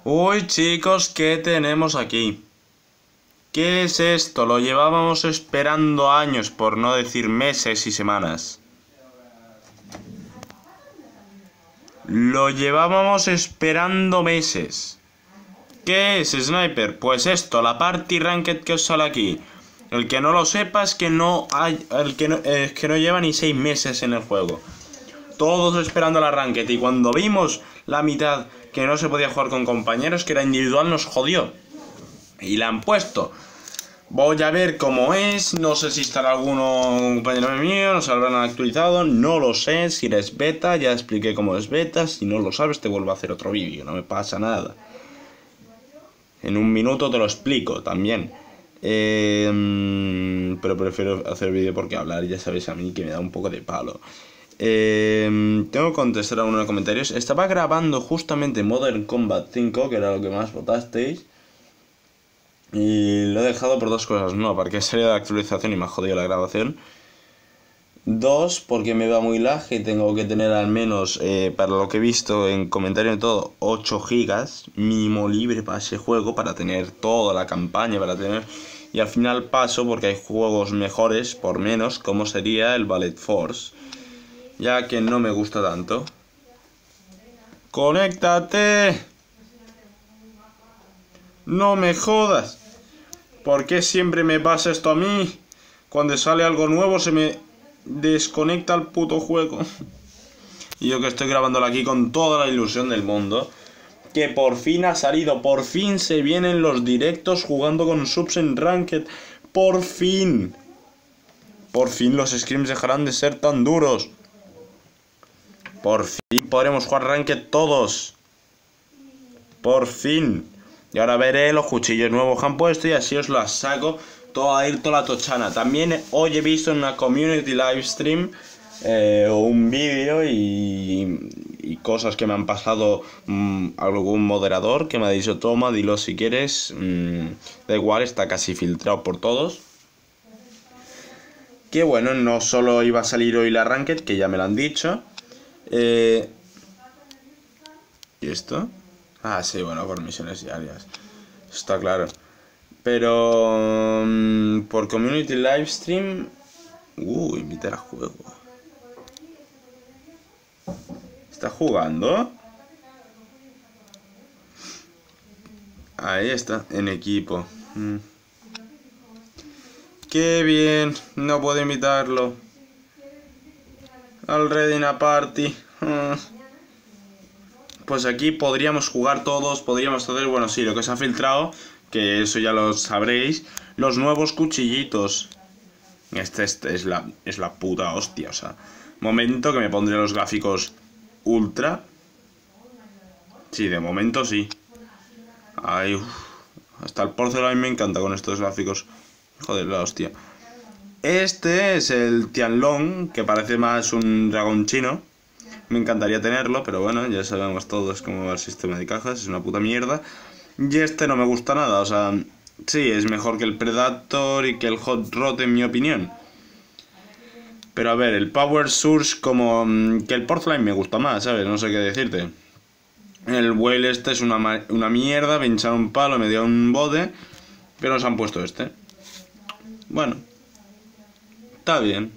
Uy, chicos, ¿qué tenemos aquí? ¿Qué es esto? Lo llevábamos esperando años, por no decir meses y semanas. Lo llevábamos esperando meses. ¿Qué es, Sniper? Pues esto, la Party Ranked que os sale aquí. El que no lo sepa es que no hay... es que no lleva ni 6 meses en el juego. Todos esperando la Ranked. Y cuando vimos la mitad que no se podía jugar con compañeros, que era individual, nos jodió. Y la han puesto. Voy a ver cómo es. No sé si estará alguno compañero mío. No se lo habrán actualizado. No lo sé. Si eres beta, ya expliqué cómo es beta. Si no lo sabes, te vuelvo a hacer otro vídeo. No me pasa nada. En un minuto te lo explico también. Pero prefiero hacer vídeo porque hablar, ya sabéis a mí que me da un poco de palo. Tengo que contestar a uno de los comentarios. Estaba grabando justamente Modern Combat 5, que era lo que más votasteis. Y lo he dejado por dos cosas. No, porque salía de la actualización y me ha jodido la grabación. Dos, porque me va muy lag y tengo que tener al menos, para lo que he visto en comentario y todo, 8 gigas mínimo libre para ese juego, para tener toda la campaña, para tener... Y al final paso porque hay juegos mejores por menos, como sería el Ballet Force, ya que no me gusta tanto. ¡Conéctate! ¡No me jodas! ¿Por qué siempre me pasa esto a mí? Cuando sale algo nuevo se me desconecta el puto juego. Y yo que estoy grabándolo aquí con toda la ilusión del mundo, que por fin ha salido, por fin se vienen los directos jugando con subs en Ranked. Por fin. Por fin los scrims dejarán de ser tan duros. Por fin podremos jugar Ranked todos. Por fin. Y ahora veré los cuchillos nuevos que han puesto y así os las saco toda la tochana. También hoy he visto en una community live stream un vídeo y cosas que me han pasado algún moderador que me ha dicho: toma, dilo si quieres, da igual, está casi filtrado por todos. Que bueno, no solo iba a salir hoy la Ranked, que ya me lo han dicho. ¿Y esto? Ah, sí, bueno, por misiones diarias. Está claro. Pero por community livestream... invitar a juego. ¿Está jugando? Ahí está, en equipo. ¡Qué bien! No puedo invitarlo. Al Reading a Party. Pues aquí podríamos jugar todos, podríamos hacer, bueno, sí, lo que se ha filtrado, que eso ya lo sabréis, los nuevos cuchillitos. Este es la puta hostia, o sea, momento que me pondré los gráficos ultra. Sí, de momento sí. Ay, hasta el porcelain me encanta con estos gráficos. Joder, la hostia. Este es el Tianlong, que parece más un dragón chino. Me encantaría tenerlo, pero bueno, ya sabemos todos cómo va el sistema de cajas, es una puta mierda. Y este no me gusta nada, o sea, sí, es mejor que el Predator y que el Hot Rod en mi opinión. Pero a ver, el Power Source como que el Porcelain me gusta más, ¿sabes? No sé qué decirte. El Whale este es una mierda, pincharon un palo, me dio un bote, pero nos han puesto este. Bueno, está bien.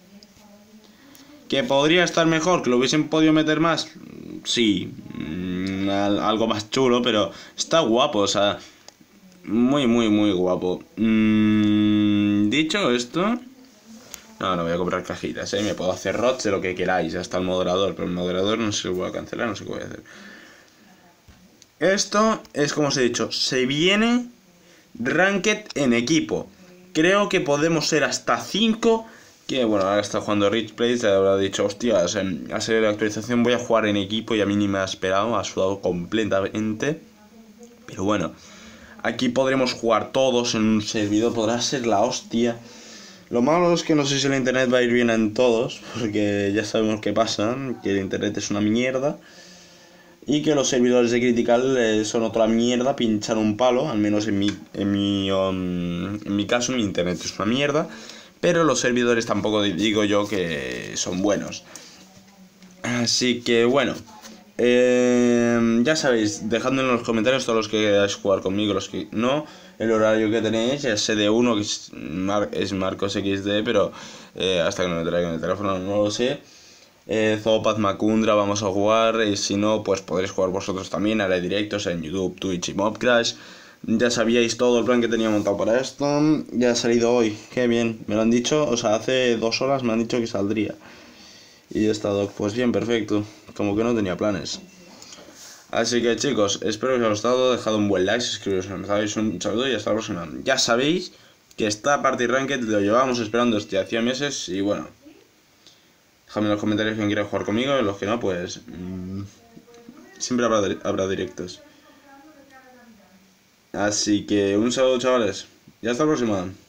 ¿Que podría estar mejor? ¿Que lo hubiesen podido meter más? Sí, algo más chulo, pero está guapo, o sea, muy, muy, muy guapo. Dicho esto... No voy a comprar cajitas, me puedo hacer rots de lo que queráis, hasta el moderador, pero el moderador no sé si lo voy a cancelar, no sé qué voy a hacer. Esto es como os he dicho, se viene Ranked en equipo. Creo que podemos ser hasta 5... Que bueno, ahora está jugando Rich Place, te habrá dicho: hostia, a ser la actualización voy a jugar en equipo, y a mí ni me ha esperado, ha sudado completamente. Pero bueno, aquí podremos jugar todos en un servidor, podrá ser la hostia. Lo malo es que no sé si el internet va a ir bien en todos, porque ya sabemos qué pasa, que el internet es una mierda. Y que los servidores de Critical son otra mierda, pinchan un palo, al menos en mi caso mi internet es una mierda. Pero los servidores tampoco digo yo que son buenos. Así que bueno. ya sabéis, dejadme en los comentarios todos los que queráis jugar conmigo, los que no, el horario que tenéis, ya sé de uno que es Marcos XD, pero hasta que no me traigan el teléfono no lo sé. Zopath Macundra vamos a jugar, y si no, pues podréis jugar vosotros también. Haré directos en YouTube, Twitch y Mobcrash. Ya sabíais todo el plan que tenía montado para esto. Ya ha salido hoy, qué bien, me lo han dicho, o sea, hace 2 horas me han dicho que saldría. Y he estado, pues bien, perfecto, como que no tenía planes. Así que chicos, espero que os haya gustado, dejad un buen like, suscribiros si no me sabéis, un saludo y hasta la próxima. Ya sabéis que esta Party Ranked lo llevábamos esperando desde hacía meses y bueno, dejadme en los comentarios quién quiere jugar conmigo y los que no, pues siempre habrá directos. Así que un saludo chavales y hasta la próxima.